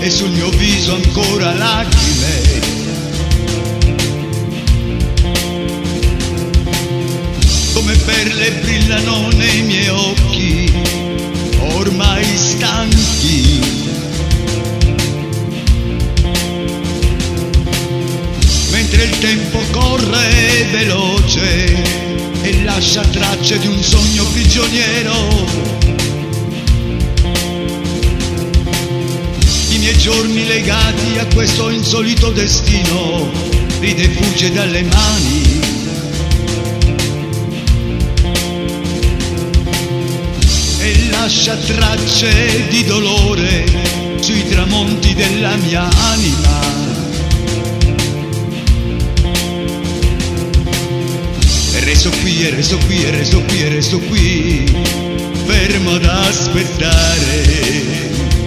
e sul mio viso ancora lacrime. Come perle brillano nei miei occhi, ormai stanchi. Mentre il tempo corre veloce e lascia tracce di un sogno prigioniero. I miei giorni legati a questo insolito destino, ride e fugge dalle mani. E lascia tracce di dolore sui tramonti della mia anima. E resto qui, e resto qui, e resto qui, e resto qui, fermo ad aspettare.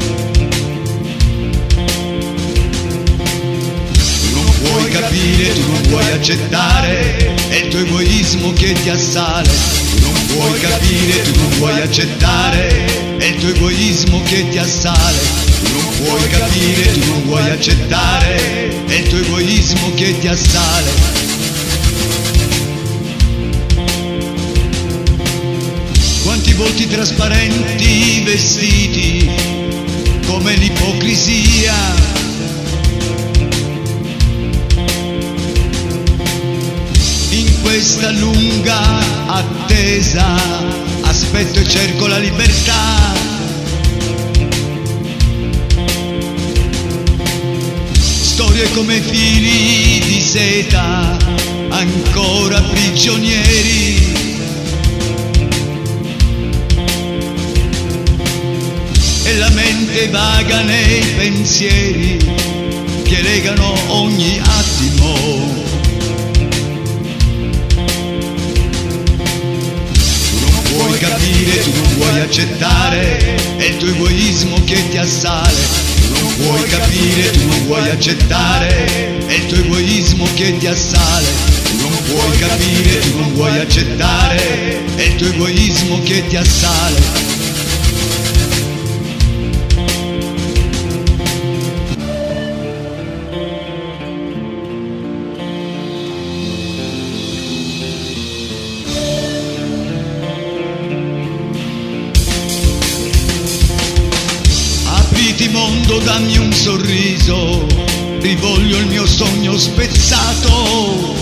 Vuoi capire, tu non vuoi accettare, è il tuo egoismo che ti assale. Tu non vuoi capire, tu non vuoi accettare, è il tuo egoismo che ti assale. Tu non vuoi capire, tu non vuoi accettare, è il tuo egoismo che ti assale. Quanti volti trasparenti vestiti come l'ipocrisia. In questa lunga attesa aspetto e cerco la libertà. Storie come fili di seta, ancora prigionieri. E la mente vaga nei pensieri che legano ogni attimo. Vuoi capire, tu non vuoi accettare, è il tuo egoismo che ti assale. Tu non vuoi capire, tu non vuoi accettare, è il tuo egoismo che ti assale. Tu non vuoi capire, tu non vuoi accettare, è il tuo egoismo che ti assale. Mondo, dammi un sorriso, rivoglio il mio sogno spezzato.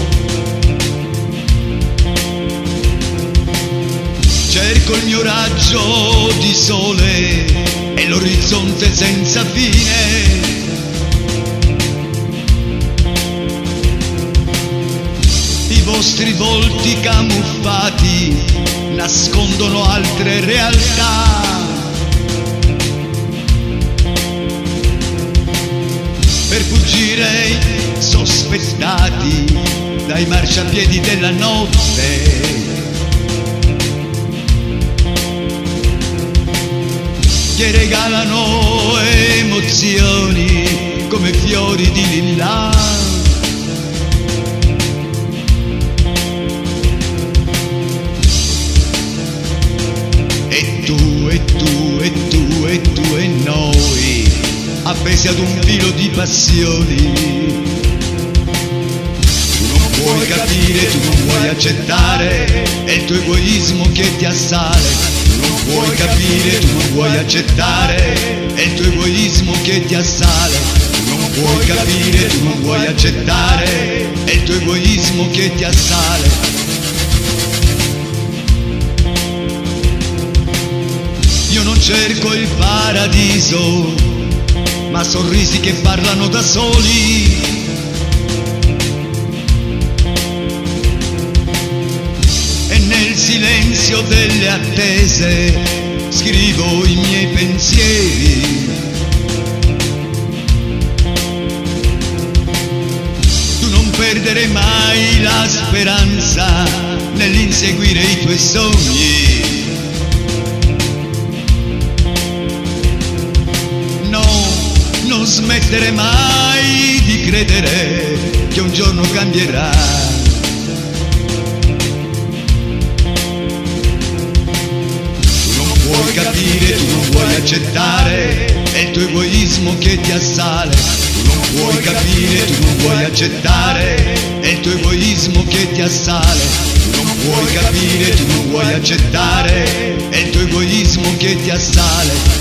Cerco il mio raggio di sole e l'orizzonte senza fine. I vostri volti camuffati nascondono altre realtà. Per fuggire sospettati dai marciapiedi della notte. Che regalano emozioni come fiori di lilla. E tu, e tu, e tu, e tu e noi, appesi ad un filo di passioni. Tu non vuoi capire, tu non vuoi accettare, è il tuo egoismo che ti assale. Tu non vuoi capire, tu non vuoi accettare, è il tuo egoismo che ti assale. Tu non vuoi capire, tu non vuoi accettare, è il tuo egoismo che ti assale. Io non cerco il paradiso, ma sorrisi che parlano da soli. E nel silenzio delle attese scrivo i miei pensieri. Tu non perdere mai la speranza nell'inseguire i tuoi sogni. Non smettere mai di credere che un giorno cambierà. Tu non vuoi capire, tu non vuoi accettare, è il tuo egoismo che ti assale. accettare, è il tuo egoismo che ti assale. Tu non puoi capire, tu non vuoi accettare, è il tuo egoismo che ti assale.